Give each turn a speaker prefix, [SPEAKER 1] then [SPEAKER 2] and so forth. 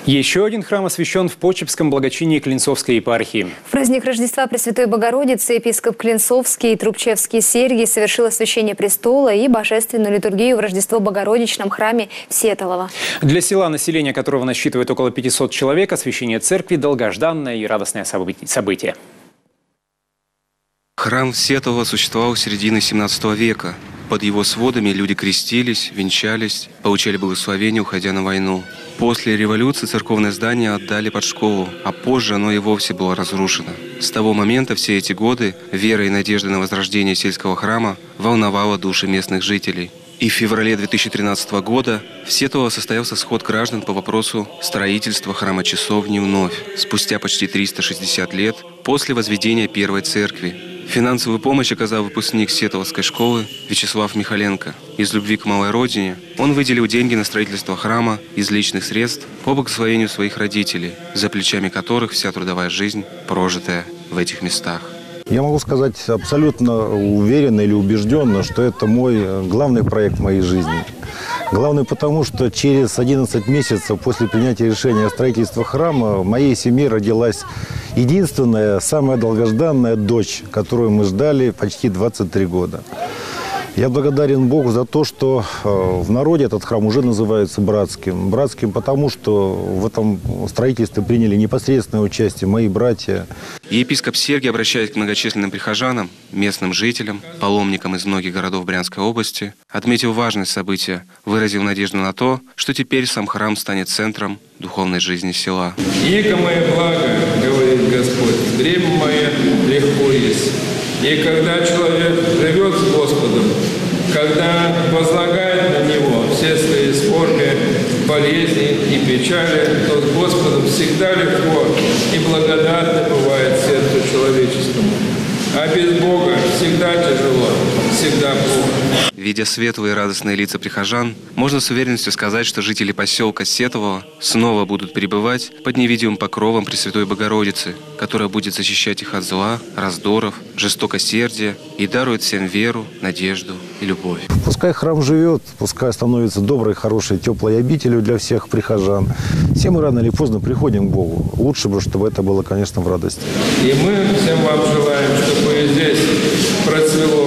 [SPEAKER 1] Еще один храм освящен в Почепском благочинии Клинцовской епархии.
[SPEAKER 2] В праздник Рождества Пресвятой Богородицы епископ Клинцовский и Трубчевский Сергий совершил освящение престола и божественную литургию в Рождество Богородичном храме Всетолово. Для
[SPEAKER 1] села, население которого насчитывает около 500 человек, освящение церкви – долгожданное и радостное событие.
[SPEAKER 3] Храм Всетолова существовал с середины 17 века. Под его сводами люди крестились, венчались, получали благословение, уходя на войну. После революции церковное здание отдали под школу, а позже оно и вовсе было разрушено. С того момента все эти годы вера и надежда на возрождение сельского храма волновала души местных жителей. И в феврале 2013 года в Всетолово состоялся сход граждан по вопросу строительства храма-часовни вновь, спустя почти 360 лет после возведения первой церкви. Финансовую помощь оказал выпускник Всетоловской школы Вячеслав Михаленко. Из любви к малой родине он выделил деньги на строительство храма из личных средств по благословению своих родителей, за плечами которых вся трудовая жизнь, прожитая в этих местах.
[SPEAKER 4] Я могу сказать абсолютно уверенно или убежденно, что это мой главный проект в моей жизни. Главный потому, что через 11 месяцев после принятия решения о строительстве храма в моей семье родилась единственная, самая долгожданная дочь, которую мы ждали почти 23 года. Я благодарен Богу за то, что в народе этот храм уже называется братским. Братским потому, что в этом строительстве приняли непосредственное участие мои братья.
[SPEAKER 3] Епископ Сергий, обращаясь к многочисленным прихожанам, местным жителям, паломникам из многих городов Брянской области, отметил важность события, выразил надежду на то, что теперь сам храм станет центром духовной жизни села.
[SPEAKER 5] «Ико мое благо, говорит Господь, время мое легко есть». И когда человек живет с Господом, когда возлагает на Него все свои скорби, болезни и печали, то с Господом всегда легко и благодатно бывает сердцу человеческому. А без Бога всегда тяжело, всегда плохо.
[SPEAKER 3] Видя светлые и радостные лица прихожан, можно с уверенностью сказать, что жители поселка Всетолово снова будут пребывать под невидимым покровом Пресвятой Богородицы, которая будет защищать их от зла, раздоров, жестокосердия и дарует всем веру, надежду и любовь.
[SPEAKER 4] Пускай храм живет, пускай становится доброй, хорошей, теплой обителью для всех прихожан. Все мы рано или поздно приходим к Богу. Лучше бы, чтобы это было, конечно, в радости.
[SPEAKER 5] И мы всем вам желаем, чтобы здесь процвело